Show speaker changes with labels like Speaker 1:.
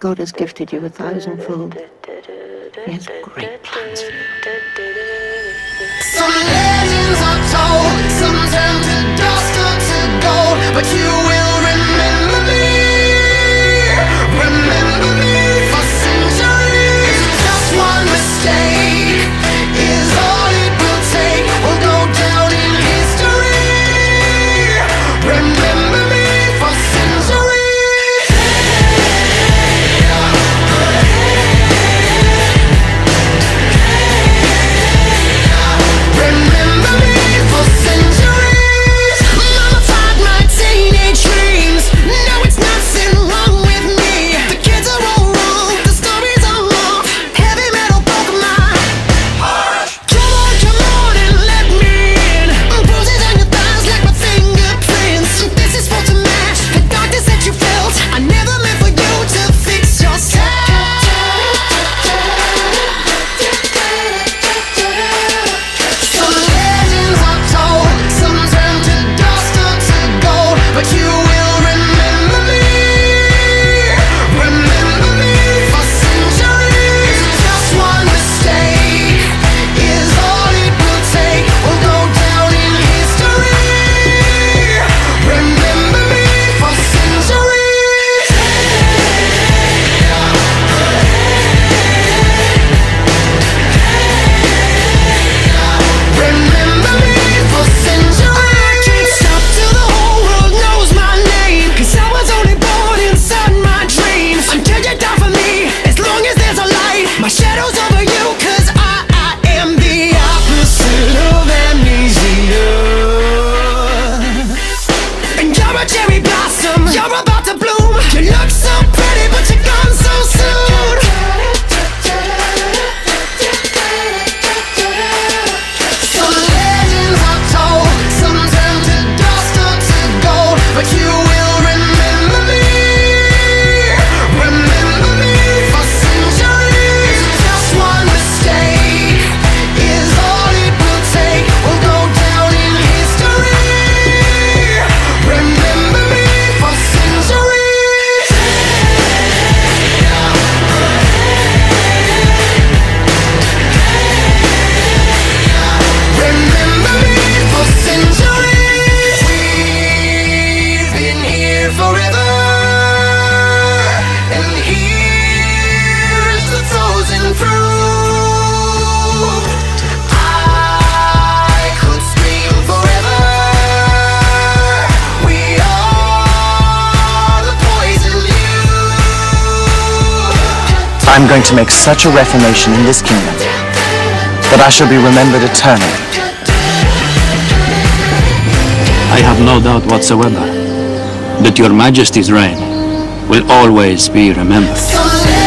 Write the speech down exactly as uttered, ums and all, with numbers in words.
Speaker 1: God has gifted you a thousandfold. He has great plans for you.
Speaker 2: Some legends are told, some turn to dust or to gold, but you will remember me, remember me for centuries. Just one mistake is all it will take. We'll go down in history. Remember me for centuries. Remember me for centuries. Mama tied my teenage dreams. No, it's nothing wrong with me. The kids are all wrong, the stories are wrong. Heavy metal broke my heart. Come on, come on and let me in. Bruises on your thighs like my fingerprints. This is for to match the darkness that you felt. I never meant for you to fix yourself. Some legends are told, some turn to dust or to gold, but you will remember me, remember me for centuries. Just one mistake is all it will take. We'll go down in history. Remember me for centuries. Remember me for centuries. I can't stop till the whole world knows my name, 'cause I was only born inside my dreams. Until you die for me, as long as there's a light, my shadow's over you, 'cause I, I am the opposite of amnesia. And you're a cherry blossom, you're about to bloom. You look so pretty, but you're gone so soon. Some legends are told, some turn to dust or to gold, but you will remember me, remember me for centuries. Just one mistake is all it will take. We'll go down in history. Remember me for centuries. Remember me for centuries. We've been here forever, and here's the frozen fruit. I could scream forever. We are the poison you.
Speaker 3: I'm going to make such a reformation in this kingdom that I shall be remembered eternally.
Speaker 4: I have no doubt whatsoever that your Majesty's reign will always be remembered.
Speaker 2: Some